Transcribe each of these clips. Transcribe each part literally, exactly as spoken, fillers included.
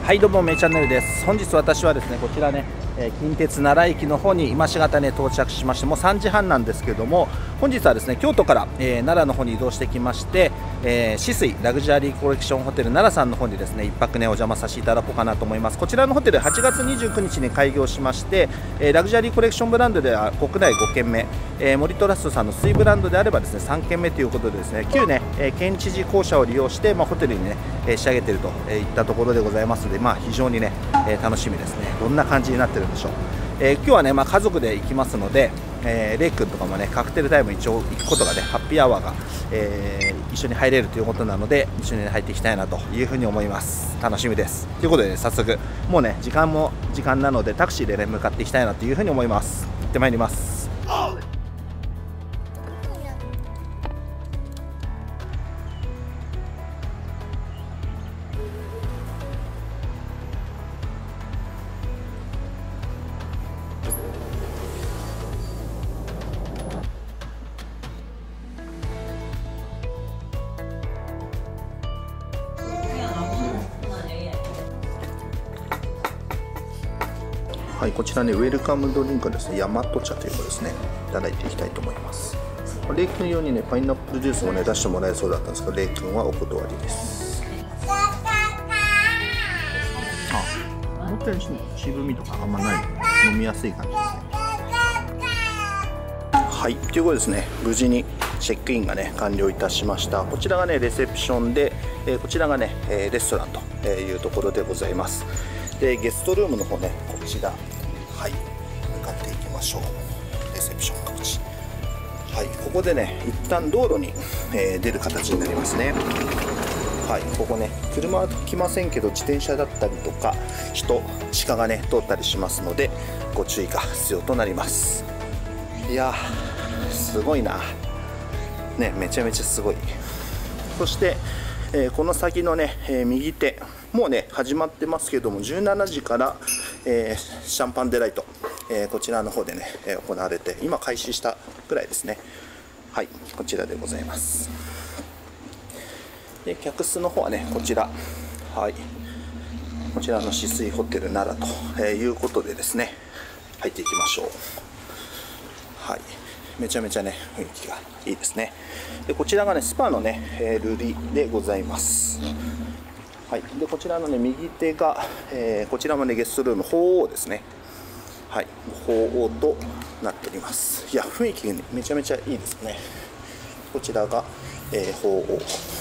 はいどうもめいチャンネルです。本日私はですねこちらね、えー、近鉄奈良駅の方に今しがたね到着しまして、もうさんじはんなんですけども、本日はですね京都から、えー、奈良の方に移動してきまして、えー、止水ラグジュアリーコレクションホテル奈良さんの方にですね一泊ねお邪魔させていただこうかなと思います。こちらのホテルはちがつにじゅうくにちに開業しまして、えー、ラグジュアリーコレクションブランドでは国内ごけんめ、えー、森トラストさんの水ブランドであればですねさんけんめということでですね旧ね、えー、県知事公社を利用して、まあ、ホテルにね、えー、仕上げているといったところでございますので、まあ、非常にね、えー、楽しみですね。どんな感じになってるんでしょう。えー、今日はね、まあ、家族で行きますので、えー、レイ君とかもねカクテルタイム一応行くことがねハッピーアワーが、えー、一緒に入れるということなので一緒に、ね、入っていきたいなというふうに思います。楽しみです。ということで、ね、早速もうね時間も時間なのでタクシーでね向かっていきたいなというふうに思います。行ってまいります。はい、こちらねウェルカムドリンクですね、大和茶ということですね、いただいていきたいと思います。レイ君用にねパイナップルジュースもね出してもらえそうだったんですけど、レイ君はお断りです。あ、思ったより渋みとかあんまないので飲みやすい感じですね。はい、ということですね、無事にチェックインがね完了いたしました。こちらがねレセプションで、えー、こちらがねレストランというところでございます。でゲストルームの方ねこちら、はい、向かっていきましょう。レセプション口、はい、ここでね一旦道路に、えー、出る形になりますね。はい、ここね車は来ませんけど自転車だったりとか人鹿がね通ったりしますのでご注意が必要となります。いやーすごいなね、めちゃめちゃすごい。そして、えー、この先のね、えー、右手もうね始まってますけども、じゅうしちじから、えー、シャンパンデライト、えー、こちらの方でね、えー、行われて今開始したぐらいですね。はい、こちらでございます。で客室の方はねこちら、はい、こちらの止水ホテル奈良ということでですね入っていきましょう。はい、めちゃめちゃね雰囲気がいいですね。でこちらがねスパのね、えー、ルリでございます。はい、でこちらのね右手が、えー、こちらもねゲストルーム鳳凰ですね。はい、鳳凰となっております。いや雰囲気が、ね、めちゃめちゃいいですね。こちらが、えー、鳳凰、こ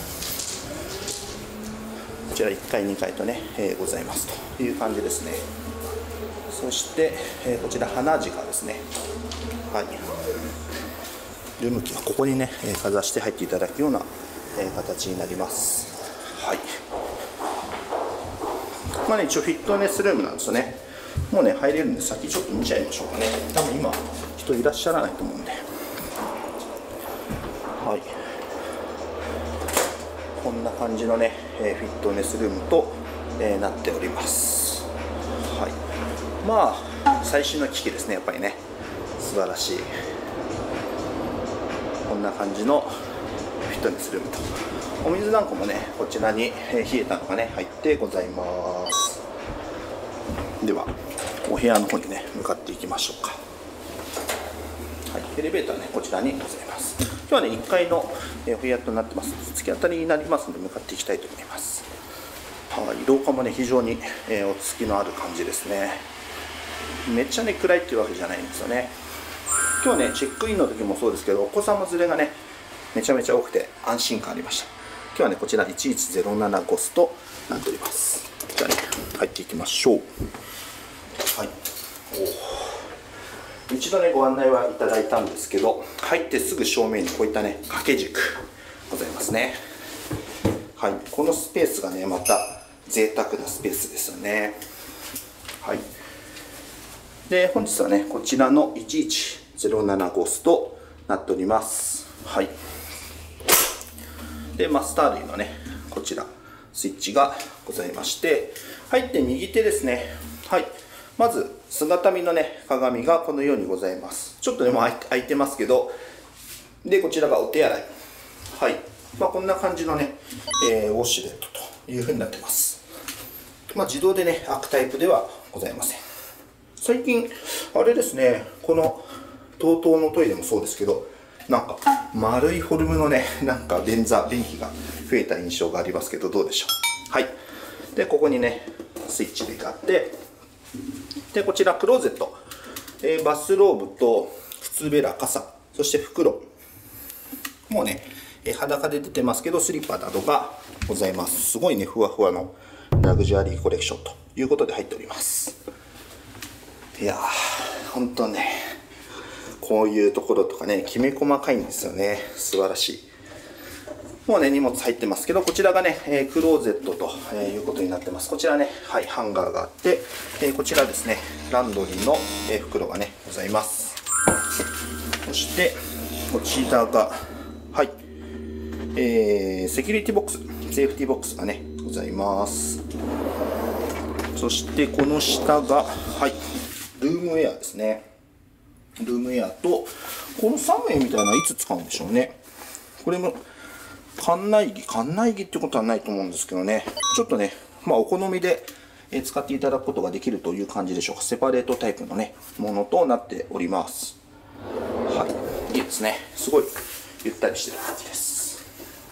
ちらいっかいにかいとね、えー、ございますという感じですね。そして、えー、こちら花鹿ですね。はい、ルームキーはここにねかざして入っていただくような形になります。はい、まあね一応フィットネスルームなんですよね。もうね入れるんで先ちょっと見ちゃいましょうかね。多分今人いらっしゃらないと思うんで、はい、こんな感じのねフィットネスルームとなっております。はい、まあ最新の機器ですね、やっぱりね素晴らしい。こんな感じのフィットネスルームとお水なんかもねこちらに冷えたのがね入ってございます。ではお部屋の方にね向かっていきましょうか。はい、エレベーターねこちらにございます。今日はねいっかいのお部屋となってます。突き当たりになりますので向かっていきたいと思います。はい、廊下もね非常に落ち着きのある感じですね。めっちゃね暗いっていうわけじゃないんですよね。今日ねチェックインの時もそうですけどお子様連れがねめちゃめちゃ多くて安心感ありました。今日はねこちらいちいちゼロなな号室となっております。じゃあね入っていきましょう。はい、お一度ねご案内はいただいたんですけど、入ってすぐ正面にこういったね掛け軸ございますね。はい、このスペースがねまた贅沢なスペースですよね。はい、で本日はねこちらのいちいちゼロなな号室となっております。はい、でマスター類のねこちらスイッチがございまして、入って右手ですね。はい、まず姿見のね鏡がこのようにございます。ちょっとねもう開いてますけど、でこちらがお手洗い。はい、まあ、こんな感じのね、えー、ウォシュレットというふうになってます。 まあ、自動でね、開くタイプではございません。最近、あれですね、この トートー のトイレもそうですけど、なんか丸いフォルムのね、なんか便座、便器が増えた印象がありますけど、どうでしょう。はい。で、ここにね、スイッチ類があって、で、こちらクローゼット。えー、バスローブと靴べら、傘、そして袋。もうね、えー、裸で出てますけど、スリッパなどがございます。すごいね、ふわふわのラグジュアリーコレクションということで入っております。いやー、ほんとね、こういうところとかね、きめ細かいんですよね。素晴らしい。もうね、荷物入ってますけど、こちらがね、えー、クローゼットと、えー、いうことになってます。こちらね、はい、ハンガーがあって、えー、こちらですね、ランドリーの、えー、袋がね、ございます。そして、こちらが、はい、えー、セキュリティボックス、セーフティボックスがね、ございます。そして、この下が、はい、ルームウェアですね。ルームウェアと、このさんめいみたいなのはいつ使うんでしょうね。これも、館内着、館内着ってことはないと思うんですけどね。ちょっとね、まあお好みで使っていただくことができるという感じでしょうか。セパレートタイプのね、ものとなっております。はい。いいですね。すごいゆったりしてる感じです。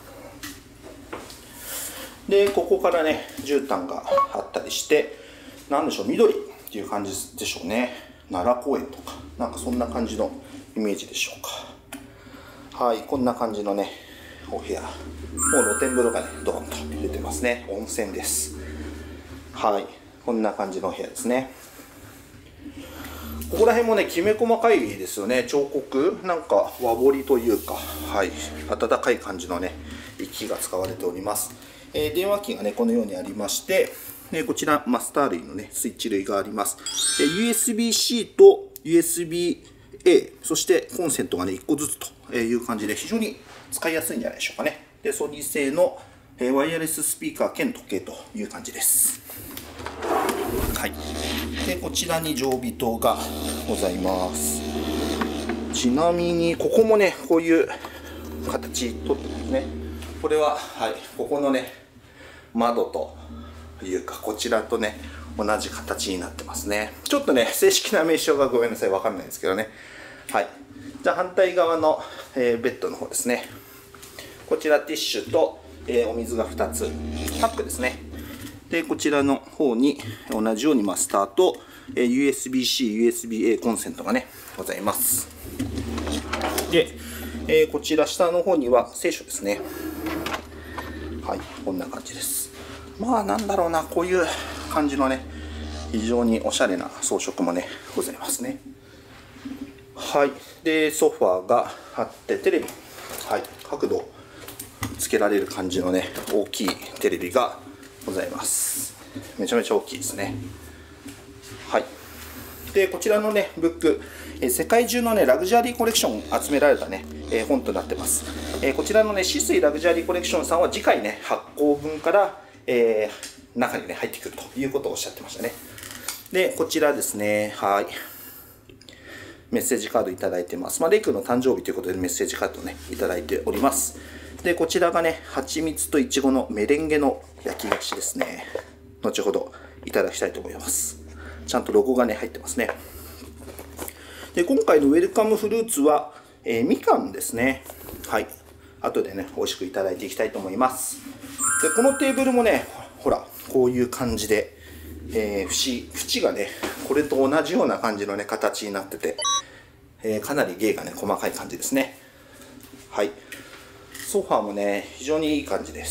で、ここからね、絨毯があったりして、なんでしょう、緑っていう感じでしょうね。奈良公園とか、なんかそんな感じのイメージでしょうか。はい、こんな感じのね、お部屋。もう露天風呂がね、ドーンと出てますね。温泉です。はい。こんな感じのお部屋ですね。ここら辺もね、きめ細かいですよね。彫刻なんか和彫りというか、はい。温かい感じのね、木が使われております。えー、電話機がね、このようにありまして、でこちら、マスター類のね、スイッチ類があります。えー、ユーエスビーシー と ユーエスビーエー、そしてコンセントがね、いっこずつという感じで、非常に使いやすいんじゃないでしょうかね。で、ソニー製のワイヤレススピーカー兼時計という感じです。はい。で、こちらに常備灯がございます。ちなみに、ここもね、こういう形とってますね。これは、はい、ここのね、窓というか、こちらとね、同じ形になってますね。ちょっとね、正式な名称がごめんなさい、わかんないですけどね。はい。じゃあ、反対側の、えー、ベッドの方ですね。こちらティッシュと、えー、お水がふたつ、パックですね。で、こちらの方に同じようにマスターと、えー、ユーエスビーシー、ユーエスビーエー コンセントがね、ございます。で、えー、こちら下の方には聖書ですね。はい、こんな感じです。まあ、なんだろうな、こういう感じのね、非常におしゃれな装飾もね、ございますね。はい。で、ソファーがあって、テレビ。はい。角度つけられる感じのね、大きいテレビがございます。めちゃめちゃ大きいですね。はい。で、こちらのね、ブック、え世界中のね、ラグジュアリーコレクション集められたね、えー、本となってます。えー、こちらのね、シスイラグジュアリーコレクションさんは次回ね、発行分から、えー、中にね、入ってくるということをおっしゃってましたね。で、こちらですね、はい。メッセージカードいただいてます。まあ、レイ君の誕生日ということでメッセージカードをね、いただいております。で、こちらがね、蜂蜜といちごのメレンゲの焼き菓子ですね。後ほどいただきたいと思います。ちゃんとロゴがね、入ってますね。で、今回のウェルカムフルーツは、えー、みかんですね。はい。後でね、美味しくいただいていきたいと思います。で、このテーブルもね、ほら、こういう感じで、えー、縁、縁がね、これと同じような感じのね、形になってて、えー、かなり芸がね、細かい感じですね。はい。ソファーもね、非常にいい感じです。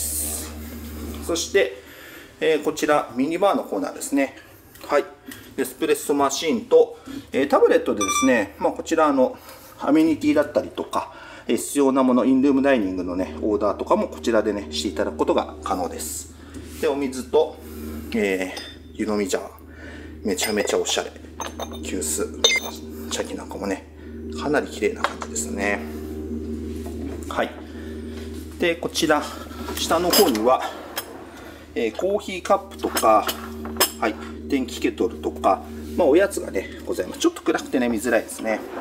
そして、えー、こちら、ミニバーのコーナーですね。はい。エスプレッソマシーンと、えー、タブレットでですね、まあ、こちらのアメニティだったりとか、えー、必要なもの、インルームダイニングのね、オーダーとかもこちらでね、していただくことが可能です。で、お水と、えー、湯飲みジャー。めちゃめちゃおしゃれ。急須、茶器なんかもね、かなり綺麗な感じですね。はい。で、こちら、下の方には、えー、コーヒーカップとか、はい、電気ケトルとか、まあ、おやつがね、ございます。ちょっと暗くてね、見づらいですね。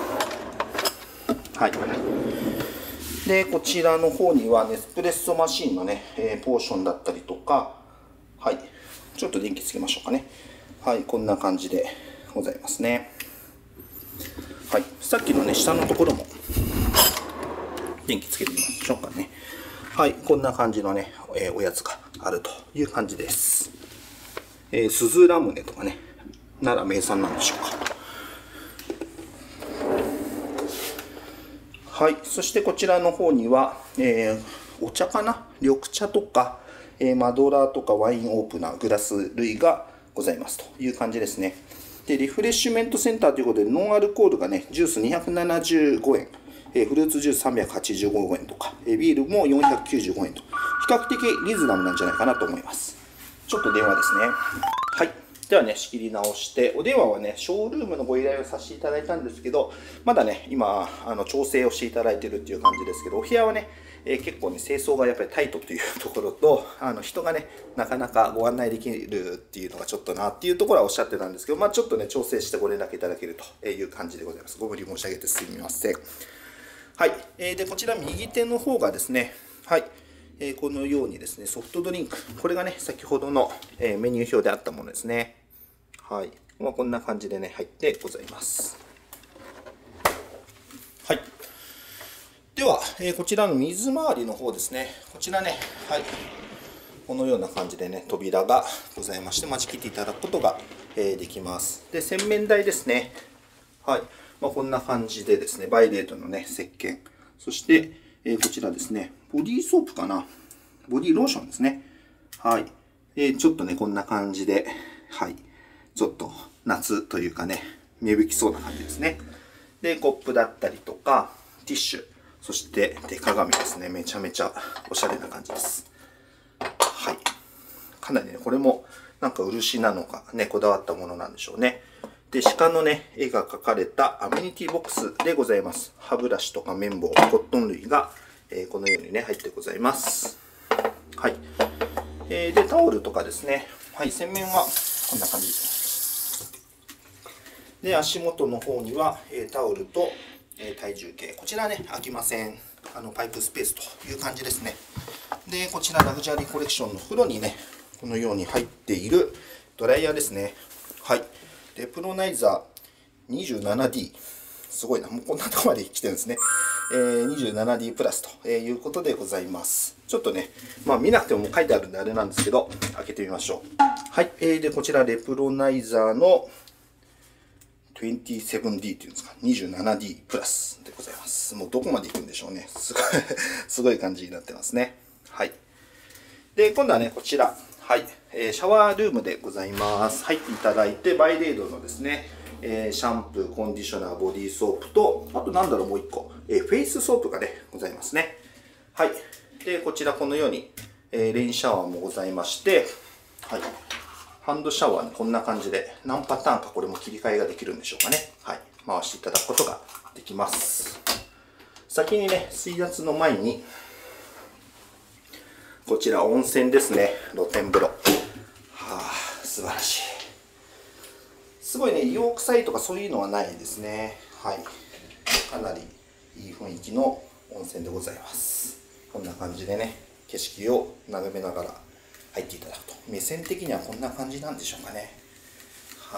はい。で、こちらの方には、ネスプレッソマシンのね、えー、ポーションだったりとか、はい、 ちょっと電気つけましょうかね。はい、こんな感じでございますね。はい、さっきのね、下のところも電気つけてみましょうかね。はい、こんな感じのね、えー、おやつがあるという感じです。えー、スズラムネとかね、奈良名産なんでしょうか。はい、そしてこちらの方には、えー、お茶かな、緑茶とか、えー、マドラーとかワインオープナー、グラス類がございますという感じですね。で、リフレッシュメントセンターということで、ノンアルコールがね、ジュースにひゃくななじゅうごえん、えー、フルーツジュースさんびゃくはちじゅうごえんとか、えー、ビールもよんひゃくきゅうじゅうごえんと、比較的リーズナブルなんじゃないかなと思います。ちょっと電話ですね。はい。ではね、仕切り直して、お電話はね、ショールームのご依頼をさせていただいたんですけど、まだね、今、あの調整をしていただいているっていう感じですけど、お部屋はね、えー、結構ね、清掃がやっぱりタイトというところと、あの人がね、なかなかご案内できるっていうのがちょっとなっていうところはおっしゃってたんですけど、まあちょっとね、調整してご連絡いただけるという感じでございます。ご無理申し上げてすみません。はい。えー、で、こちら右手の方がですね、はい。えー、このようにですね、ソフトドリンク。これがね、先ほどの、えー、メニュー表であったものですね。はい。まあ、こんな感じでね、入ってございます。はい。では、えー、こちらの水回りの方ですね。こちらね、はい。このような感じでね、扉がございまして、待ち切っていただくことが、えー、できます。で、洗面台ですね。はい。まあ、こんな感じでですね、バイレートのね、石鹸。そして、えー、こちらですね、ボディーソープかな。ボディーローションですね。はい。えー、ちょっとね、こんな感じで、はい。ちょっと夏というかね、芽吹きそうな感じですね。で、コップだったりとか、ティッシュ。そして手鏡ですね。めちゃめちゃおしゃれな感じです。はい。かなりね、これもなんか漆なのかね、こだわったものなんでしょうね。で、鹿のね、絵が描かれたアメニティボックスでございます。歯ブラシとか綿棒、コットン類が、えー、このようにね、入ってございます。はい。えー、で、タオルとかですね。はい、洗面はこんな感じです。で、足元の方には、えー、タオルと、えー、体重計。こちらね、開きません。あの、パイプスペースという感じですね。で、こちらラグジュアリーコレクションの風呂にね、このように入っているドライヤーですね。はい。で、プロナイザー にじゅうななディー。すごいな。もうこんなとこまで来てるんですね。えー、にじゅうななディー プラスということでございます。ちょっとね、まあ見なくてももう書いてあるんであれなんですけど、開けてみましょう。はい。えー、で、こちらレプロナイザーの にじゅうななディー っていうんですか、にじゅうななディー プラスでございます。もうどこまで行くんでしょうね。すごい、すごい感じになってますね。はい。で、今度はね、こちら。はい。えー、シャワールームでございます。入っていただいて、バイレードのですね、えー、シャンプー、コンディショナー、ボディーソープと、あとなんだろう、もう一個、えー、フェイスソープがね、ございますね。はい。で、こちらこのように、えー、レインシャワーもございまして、はい。ハンドシャワー、ね、こんな感じで何パターンかこれも切り替えができるんでしょうかね。はい。回していただくことができます。先にね、水圧の前に、こちら温泉ですね。露天風呂。はあ、素晴らしい。すごいね、硫黄臭いとかそういうのはないですね。はい。かなりいい雰囲気の温泉でございます。こんな感じでね、景色を眺めながら入っていただくと。目線的にはこんな感じなんでしょうかね。はい。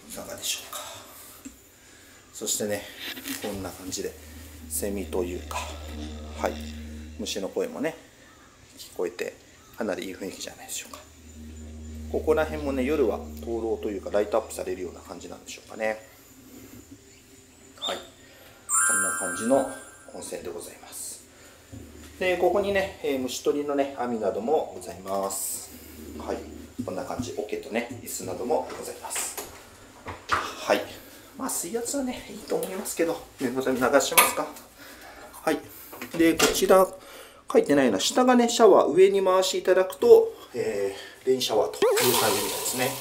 いかがでしょうか。そしてね、こんな感じで、セミというか、はい。虫の声もね、聞こえて、かなりいい雰囲気じゃないでしょうか。ここら辺もね、夜は灯籠というかライトアップされるような感じなんでしょうかね。はい。こんな感じの温泉でございます。で、ここにね、えー、虫取りのね、網などもございます。はい。こんな感じ。桶とね、椅子などもございます。はい。まあ、水圧はね、いいと思いますけど、念のため流しますか。はい。で、こちら、書いてないのは、下がね、シャワー、上に回していただくと、えー、レインシャワーという感じみたいですね。はい。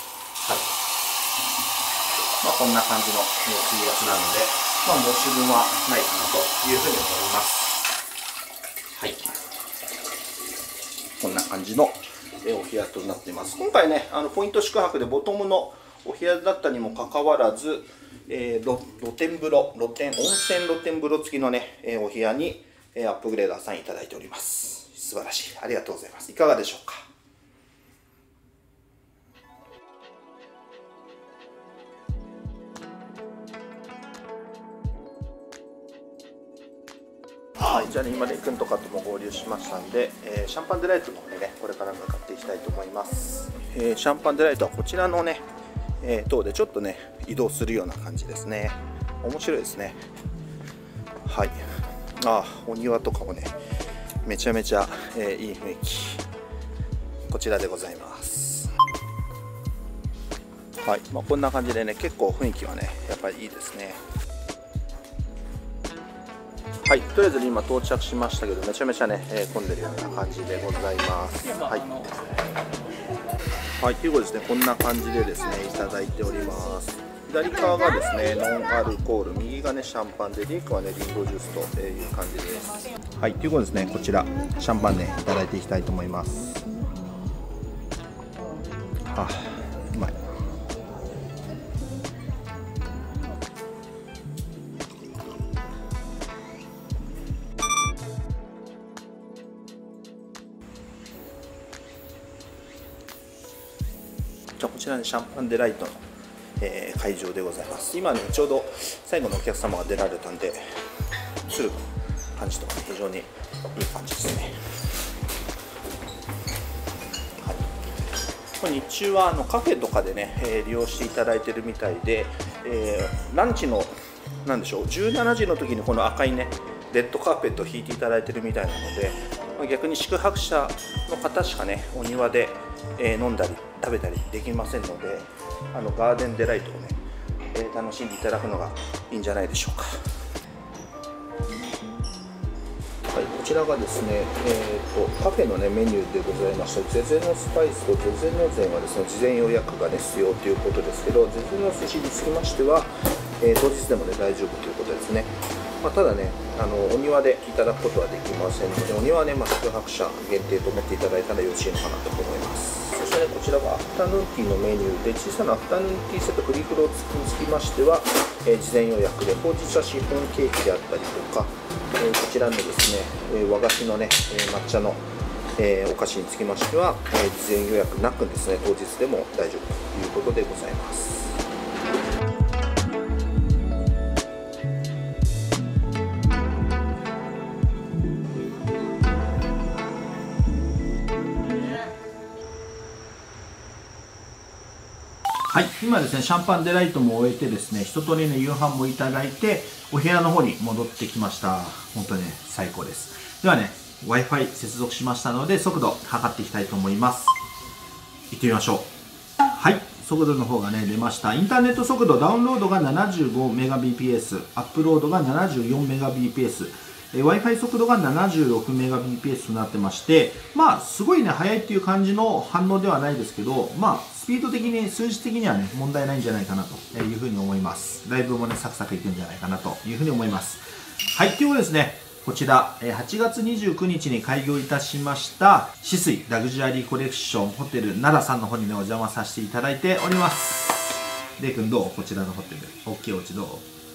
まあ、こんな感じの水圧なので、まあ、申し分はないかなというふうに思います。はい。こんな感じのお部屋となっています。今回ね、あのポイント宿泊でボトムのお部屋だったにもかかわらず、えー、露天風呂、露天、温泉露天風呂付きのね、えー、お部屋にアップグレードサインいただいております。素晴らしい。ありがとうございます。いかがでしょうか。 はい、じゃあね、今レイ君とかとも合流しましたんで、えー、シャンパンデライトの方にね、これから向かっていきたいと思います。えー、シャンパンデライトはこちらのね、えー、塔でちょっとね移動するような感じですね。面白いですね。はい、あお庭とかもねめちゃめちゃ、えー、いい雰囲気、こちらでございます。はい、まあ、こんな感じでね結構雰囲気はねやっぱりいいですね。はい、とりあえず今到着しましたけどめちゃめちゃね、えー、混んでるような感じでございます。はい、はい、ということですね、こんな感じでですねいただいております。左側がですねノンアルコール、右がねシャンパンで、リンクはねリンゴジュースという感じです。はい、ということですね、こちらシャンパンねいただいていきたいと思います。はあ、うまい。じゃあこちらにシャンパンデライトの、えー、会場でございます。今ねちょうど最後のお客様が出られたんで、映る感じとか、ね、非常にいい感じですね。はい、これ日中はあのカフェとかでね、えー、利用していただいてるみたいで、えー、ランチのなんでしょうじゅうしちじの時にこの赤いねレッドカーペットを引いていただいてるみたいなので、まあ、逆に宿泊者の方しかねお庭で、えー、飲んだり食べたりできませんので、あのガーデンデライトをね、えー、楽しんでいただくのがいいんじゃないでしょうか。はい、こちらがですね、えー、とカフェの、ね、メニューでございました。ゼゼのスパイスとゼゼの膳はですね事前予約が、ね、必要ということですけど、ゼゼの寿司につきましては、えー、当日でも、ね、大丈夫ということですね。まあ、ただねあのお庭でいただくことはできませんので、お庭はね、まあ、宿泊者限定と思っていただいたらよろしいのかなと思います。そしてねこちらがアフタヌーンティーのメニューで、小さなアフタヌーンティーセットフリーフローにつきましては、えー、事前予約でほうじ茶シフォンケーキであったりとか、えー、こちらのですね、えー、和菓子のね、えー、抹茶の、えー、お菓子につきましては、えー、事前予約なくですね当日でも大丈夫ということでございます。はい、今ですねシャンパンデライトも終えてですね一通りね夕飯もいただいてお部屋の方に戻ってきました。本当にね最高です。ではね Wi-Fi 接続しましたので速度測っていきたいと思います。行ってみましょう。はい、速度の方がね出ました。インターネット速度ダウンロードが ななじゅうごメガビーピーエス、 アップロードが ななじゅうよんメガビーピーエス、えー、Wi-Fi 速度が ななじゅうろくメガビーピーエス となってまして、まあすごいね速いっていう感じの反応ではないですけど、まあスピード的に数字的にはね問題ないんじゃないかなというふうに思います。ライブもねサクサクいくんじゃないかなというふうに思います。はい、ということですね、こちらはちがつにじゅうくにちに開業いたしました紫水ラグジュアリーコレクションホテル奈良さんの方にねお邪魔させていただいております。レイ君どう？こちらのホテル大きいお家どう？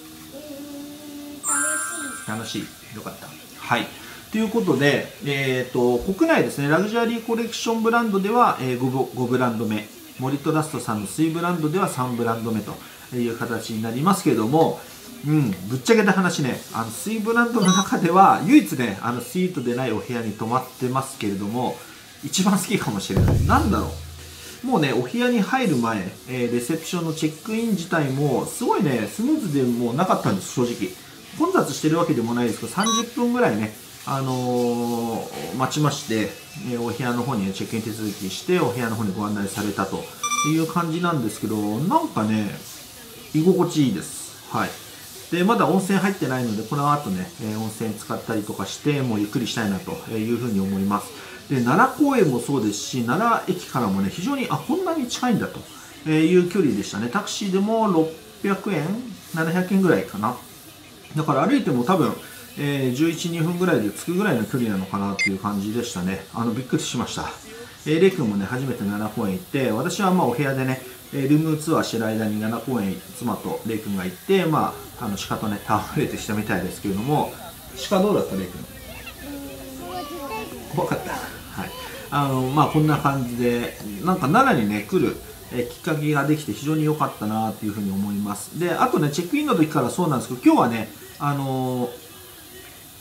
楽しい。楽しい。よかった。はい。ということで、えー、と国内ですねラグジュアリーコレクションブランドでは、えー、5, ごブランド目、森トラストさんの水ブランドではさんブランド目という形になりますけれども、うん、ぶっちゃけた話ね、あの水ブランドの中では唯一ねあのスイートでないお部屋に泊まってますけれども、一番好きかもしれない。なんだろう、もうねお部屋に入る前、えー、レセプションのチェックイン自体もすごいねスムーズでもうなかったんです。正直混雑してるわけでもないですけどさんじゅっぷんぐらいねあのー、待ちまして、えー、お部屋の方に、ね、チェックイン手続きしてお部屋の方にご案内されたという感じなんですけど、なんかね居心地いいです。はい。でまだ温泉入ってないのでこの後ね、えー、温泉使ったりとかしてもうゆっくりしたいなというふうに思います。で奈良公園もそうですし奈良駅からもね非常にあこんなに近いんだという距離でしたね。タクシーでもろっぴゃくえんななひゃくえんぐらいかな。だから歩いても多分えー、じゅういち、にふんぐらいで着くぐらいの距離なのかなっていう感じでしたね。あのびっくりしました。えー、レイ君もね初めて奈良公園行って、私はまあお部屋でねルームツアーしてる間に奈良公園妻とレイ君が行って、まあ、あの鹿とね戯れてしたみたいですけれども、鹿どうだったレイ君？怖かった。はい。あのまあこんな感じでなんか奈良にね来るえきっかけができて非常に良かったなっていうふうに思います。であとねチェックインの時からそうなんですけど、今日はねあのー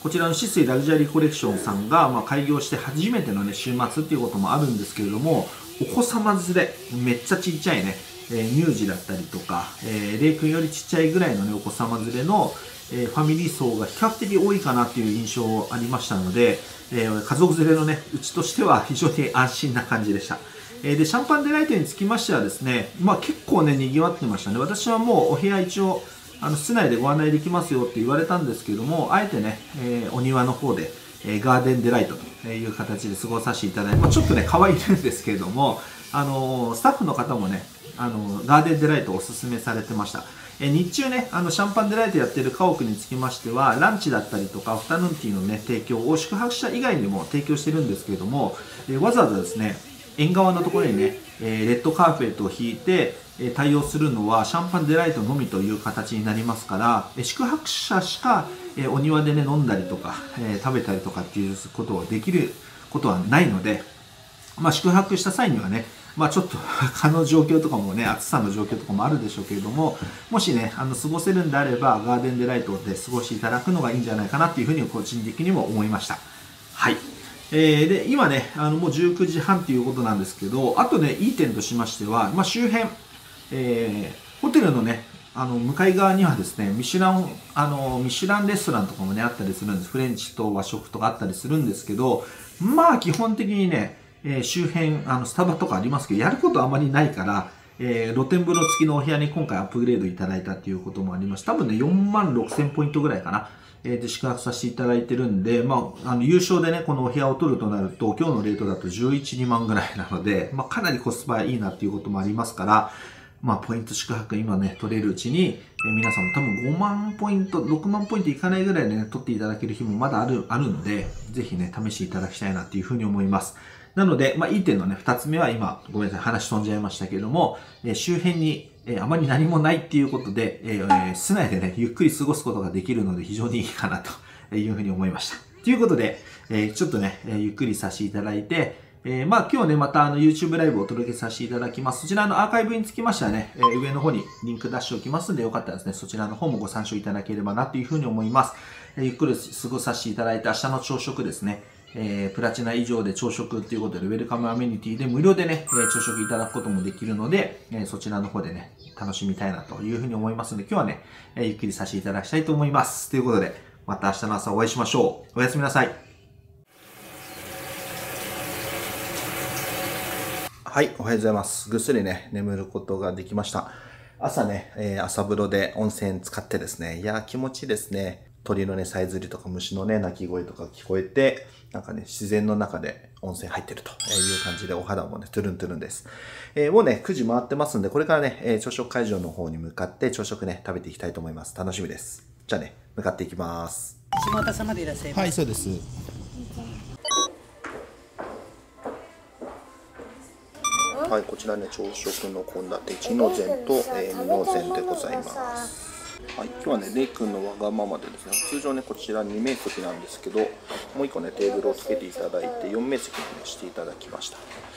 こちらの酒々井ラグジュアリーコレクションさんが、まあ、開業して初めてのね、週末っていうこともあるんですけれども、お子様連れ、めっちゃちっちゃいね、えー、乳児だったりとか、えー、レイ君よりちっちゃいぐらいのね、お子様連れの、えー、ファミリー層が比較的多いかなっていう印象ありましたので、えー、家族連れのね、うちとしては非常に安心な感じでした。えー、で、シャンパンデライトにつきましてはですね、まあ結構ね、賑わってましたね。私はもうお部屋一応、あの室内でご案内できますよって言われたんですけども、あえてね、えー、お庭の方で、えー、ガーデンデライトという形で過ごさせていただいて、まあ、ちょっとね、可愛いんですけれども、あのー、スタッフの方もね、あのー、ガーデンデライトをおすすめされてました。えー、日中ね、あのシャンパンデライトやってる家屋につきましては、ランチだったりとか、アフタヌーンティーのね、提供を宿泊者以外にも提供してるんですけれども、えー、わざわざですね、縁側のところにね、えー、レッドカーペットを引いて、えー、対応するのはシャンパンデライトのみという形になりますから、えー、宿泊者しか、えー、お庭でね、飲んだりとか、えー、食べたりとかっていうことをできることはないので、まあ、宿泊した際にはね、まあちょっと蚊の状況とかもね、暑さの状況とかもあるでしょうけれども、もしね、あの過ごせるんであれば、ガーデンデライトで過ごしていただくのがいいんじゃないかなっていうふうに個人的にも思いました。はい。えー、で、今ね、あのもうじゅうくじはんということなんですけど、あとね、いい点としましては、まあ、周辺、えー、ホテルのね、あの向かい側にはですね、ミシュラン、あのミシュランレストランとかもね、あったりするんです。フレンチと和食とかあったりするんですけど、まあ基本的にね、えー、周辺、あのスタバとかありますけど、やることあまりないから、えー、露天風呂付きのお部屋に今回アップグレードいただいたっていうこともあります。多分ね、よんまんろくせんポイントぐらいかな。えー、で宿泊させていただいてるんで、まあ、あの優勝でね、このお部屋を取るとなると、今日のレートだとじゅういち、にまんぐらいなので、まあ、かなりコスパいいなっていうこともありますから、まあ、ポイント宿泊今ね、取れるうちに、えー、皆さんも多分ごまんポイント、ろくまんポイントいかないぐらいでね、取っていただける日もまだある、あるので、ぜひね、試していただきたいなっていうふうに思います。なので、まあ、いい点のね、二つ目は今、ごめんなさい、話飛んじゃいましたけれども、えー、周辺に、えー、あまり何もないっていうことで、えー、室内でね、ゆっくり過ごすことができるので非常にいいかなというふうに思いました。ということで、えー、ちょっとね、えー、ゆっくりさせていただいて、えー、まあ今日ね、またあの YouTube ライブをお届けさせていただきます。そちらのアーカイブにつきましてはね、えー、上の方にリンク出しておきますので、よかったらですね、そちらの方もご参照いただければなというふうに思います。えー、ゆっくり過ごさせていただいて、明日の朝食ですね、えー、プラチナ以上で朝食っていうことで、ウェルカムアメニティで無料でね、えー、朝食いただくこともできるので、えー、そちらの方でね、楽しみたいなというふうに思いますので、今日はね、えー、ゆっくりさせていただきたいと思います。ということで、また明日の朝お会いしましょう。おやすみなさい。はい、おはようございます。ぐっすりね、眠ることができました。朝ね、えー、朝風呂で温泉使ってですね、いやー気持ちいいですね。鳥のね、さえずりとか虫のね、鳴き声とか聞こえて、なんかね、自然の中で温泉入ってるという感じで、お肌もね、トゥルントゥルンです。えー、もうね、くじ回ってますんで、これからね、えー、朝食会場の方に向かって朝食ね、食べていきたいと思います。楽しみです。じゃあね、向かっていきます。 島田様でいらっしゃいます。 はい、そうです。はい、こちらね、朝食の献立いちの膳と、えー、にの膳でございます。はい、今日はね、レイ君のわがままでですね、通常ね、こちらにめい席なんですけど、もういっこね、テーブルをつけていただいて、よんめい席に、ね、していただきました。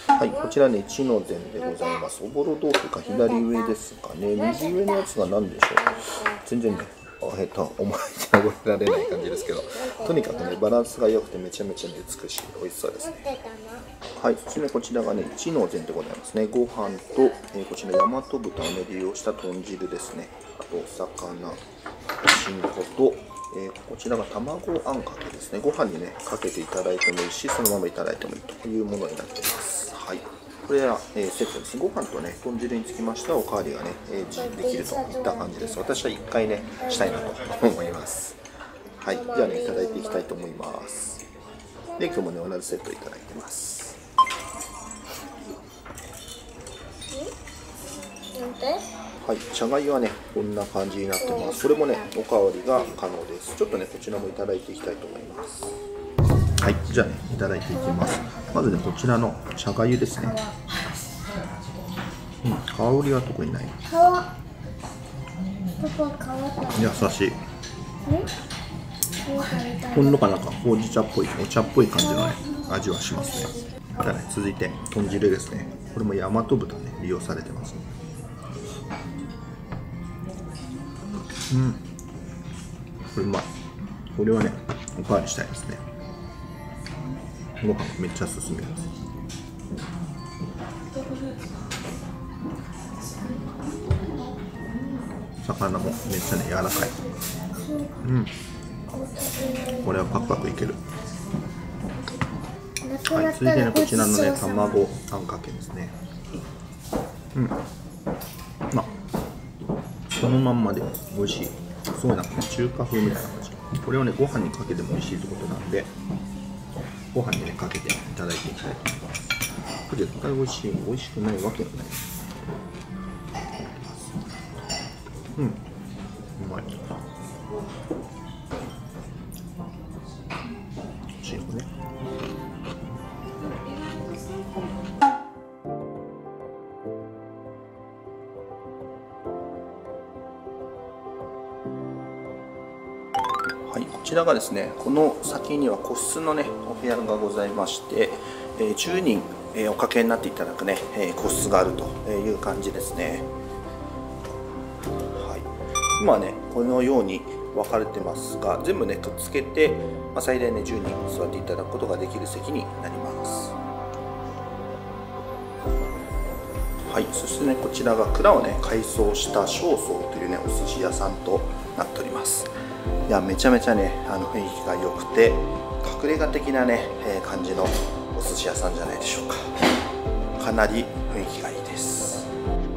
はい、こちらね、いちの膳でございます。おぼろ豆腐が左上ですかね、右上のやつが何でしょう。全然ね、えっと、思い出覚えられない感じですけど、とにかくね、バランスが良くてめちゃめちゃ美しい、美味しそうですね。はい、そしてね、こちらがね、いちの膳でございますね。ご飯と、えー、こちら、大和豚をね、利用した豚汁ですね。あと、お魚、しんこと、えー、こちらが卵あんかけですね。ご飯にね、かけていただいてもいいし、そのままいただいてもいいというものになっています。はい。これは、えー、セットです。ご飯とね、豚汁につきましては、おかわりがね、えー、できるといった感じです。私はいっかいね、したいなと思います。はい。じゃあね、いただいていきたいと思います。で、今日もね、同じセットいただいてます。はい、茶がゆはね、こんな感じになってます。これもね、おかわりが可能です。ちょっとね、こちらもいただいていきたいと思います。はい、じゃあね、いただいていきます。まずね、こちらの茶がゆですね。うん、香りは特にない。優しい。ほんのかなんかほうじ茶っぽい、お茶っぽい感じのね、味はしますね。じゃあね、続いて豚汁ですね。これも大和豚ね、利用されてます、ね。うん、これうまい。 これはね、おかわりしたいですね。ご飯めっちゃ進みます。魚もめっちゃね、柔らかい。うん。これはパクパクいける。はい、続いてね、こちらのね、卵あんかけですね。うん。まあ、そのまんまで美味しい。すごいなんかね、中華風みたいな感じ。これをね、ご飯にかけても美味しいってことなんで、ご飯にね、かけていただいていきたいと思います。これ絶対美味しい、美味しくないわけがない。うん、うまい。チームね。はい、こちらがですね、この先には個室のね、お部屋がございまして、えー、じゅうにん、えー、おかけになっていただくね、えー、個室があるという感じですね。はい、今はね、このように分かれてますが、全部ね、くっつけて、まあ、最大ね、じゅうにん座っていただくことができる席になります。はい、そしてね、こちらが蔵をね、改装した正宗というね、お寿司屋さんとなっております。いや、めちゃめちゃね、あの雰囲気が良くて隠れ家的なね、えー、感じのお寿司屋さんじゃないでしょうか。かなり雰囲気がいいです。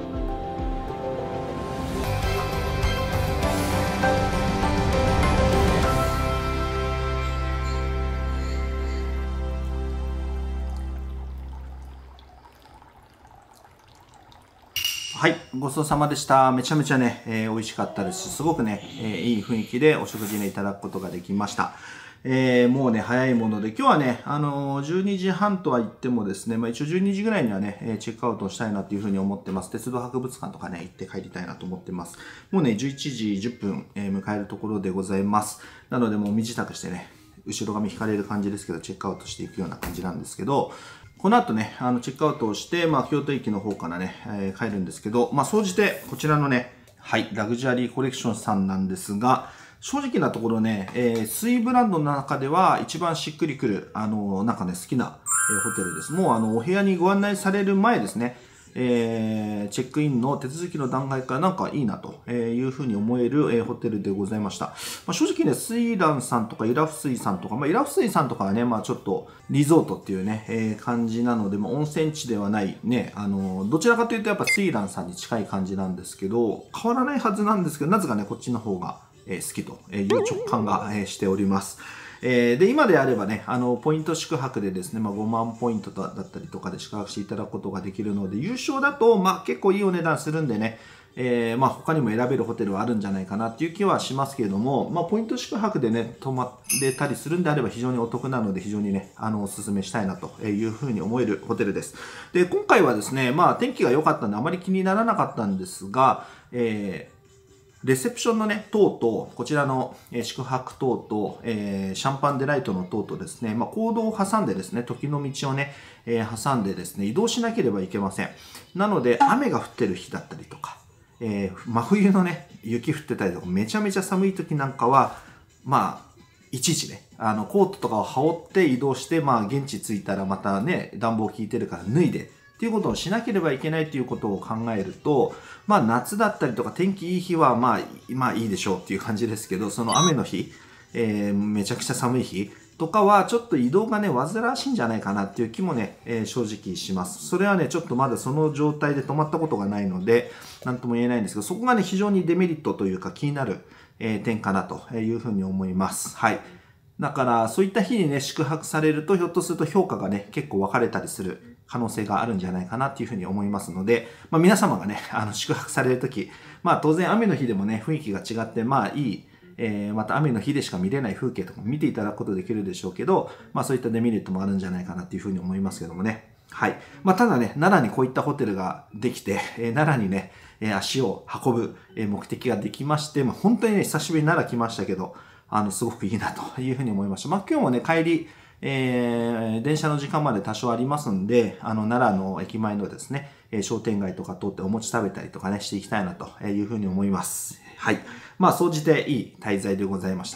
はい、ごちそうさまでした。めちゃめちゃね、えー、美味しかったですし、すごくね、えー、いい雰囲気でお食事ね、いただくことができました。えー、もうね、早いもので、今日はね、あのー、じゅうにじはんとは言ってもですね、まあ一応じゅうにじぐらいにはね、チェックアウトしたいなというふうに思ってます。鉄道博物館とかね、行って帰りたいなと思ってます。もうね、じゅういちじじゅっぷん、えー、迎えるところでございます。なので、もう身支度してね、後ろ髪引かれる感じですけど、チェックアウトしていくような感じなんですけど、この後ね、あの、チェックアウトをして、まあ、京都駅の方からね、えー、帰るんですけど、まあ、総じて、こちらのね、はい、ラグジュアリーコレクションさんなんですが、正直なところね、えー、スイブランドの中では一番しっくりくる、あの、なんかね、好きな、えー、ホテルです。もう、あの、お部屋にご案内される前ですね、えー、チェックインの手続きの段階からなんかいいなというふうに思える、えー、ホテルでございました。まあ、正直ね、スイランさんとかイラフスイさんとか、まあ、イラフスイさんとかはね、まあちょっとリゾートっていうね、えー、感じなので、まあ、温泉地ではないね、あの、どちらかというとやっぱスイランさんに近い感じなんですけど、変わらないはずなんですけど、なぜかね、こっちの方が、えー、好きという直感が、えー、しております。えー、で、今であればね、あの、ポイント宿泊でですね、まあごまんポイントだったりとかで宿泊していただくことができるので、優勝だと、まあ結構いいお値段するんでね、えー、まあ他にも選べるホテルはあるんじゃないかなっていう気はしますけれども、まあポイント宿泊でね、泊まれたりするんであれば非常にお得なので、非常にね、あの、お勧めしたいなというふうに思えるホテルです。で、今回はですね、まあ天気が良かったんであまり気にならなかったんですが、えーレセプションのね、塔と、こちらの、えー、宿泊塔と、えー、シャンパンデライトの塔とですね、まあ、公道を挟んでですね、時の道をね、えー、挟んでですね、移動しなければいけません。なので、雨が降ってる日だったりとか、えー、真冬のね、雪降ってたりとか、めちゃめちゃ寒い時なんかは、まあ、いちいちね、あの、コートとかを羽織って移動して、まあ、現地着いたらまたね、暖房効いてるから脱いで、っていうことをしなければいけないっていうことを考えると、まあ夏だったりとか天気いい日はまあ、まあいいでしょうっていう感じですけど、その雨の日、えー、めちゃくちゃ寒い日とかはちょっと移動がね、煩わしいんじゃないかなっていう気もね、えー、正直します。それはね、ちょっとまだその状態で止まったことがないので、なんとも言えないんですけど、そこがね、非常にデメリットというか気になる、えー、点かなというふうに思います。はい。だから、そういった日にね、宿泊されると、ひょっとすると評価がね、結構分かれたりする可能性があるんじゃないかなっていうふうに思いますので、まあ皆様がね、あの、宿泊されるとき、まあ当然雨の日でもね、雰囲気が違って、まあいい、えー、また雨の日でしか見れない風景とかも見ていただくことできるでしょうけど、まあそういったデメリットもあるんじゃないかなっていうふうに思いますけどもね。はい。まあただね、奈良にこういったホテルができて、えー、奈良にね、えー、足を運ぶ、えー、目的ができまして、まあ本当にね、久しぶりに奈良来ましたけど、あの、すごくいいなというふうに思いました。まあ今日もね、帰り、えー、電車の時間まで多少ありますんで、あの、奈良の駅前のですね、えー、商店街とか通ってお餅食べたりとかね、していきたいなというふうに思います。はい。まあ、総じていい滞在でございました。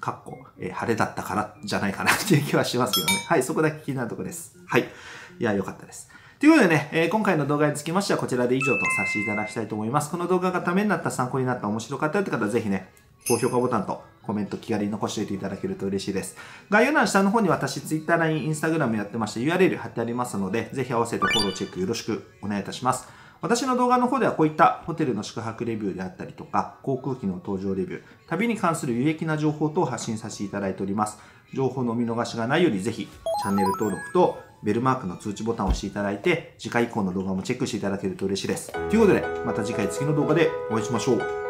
かっこ、えー、晴れだったからじゃないかなっていう気はしますけどね。はい、そこだけ気になるところです。はい。いや、よかったです。ということでね、えー、今回の動画につきましてはこちらで以上とさせていただきたいと思います。この動画がためになった、参考になった、面白かったって方はぜひね、高評価ボタンとコメント気軽に残しておいていただけると嬉しいです。概要欄下の方に私 Twitter、ライン、Instagram やってまして ユーアールエル 貼ってありますので、ぜひ合わせてフォローチェックよろしくお願いいたします。私の動画の方ではこういったホテルの宿泊レビューであったりとか、航空機の搭乗レビュー、旅に関する有益な情報等を発信させていただいております。情報の見逃しがないようにぜひチャンネル登録とベルマークの通知ボタンを押していただいて、次回以降の動画もチェックしていただけると嬉しいです。ということで、また次回次の動画でお会いしましょう。